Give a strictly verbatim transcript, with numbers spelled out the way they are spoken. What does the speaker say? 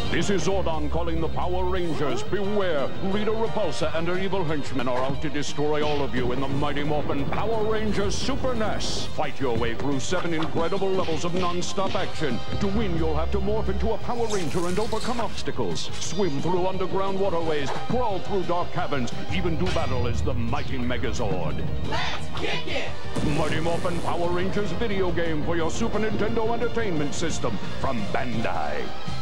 This is Zordon calling the Power Rangers. Beware! Rita Repulsa and her evil henchmen are out to destroy all of you in the mighty Morphin Power Rangers Super N E S. Fight your way through seven incredible levels of non-stop action. To win, you'll have to morph into a Power Ranger and overcome obstacles. Swim through underground waterways, crawl through dark caverns, even do battle as the mighty Megazord. Let's kick it! Mighty Morphin Power Rangers video game for your Super Nintendo Entertainment System from Bandai.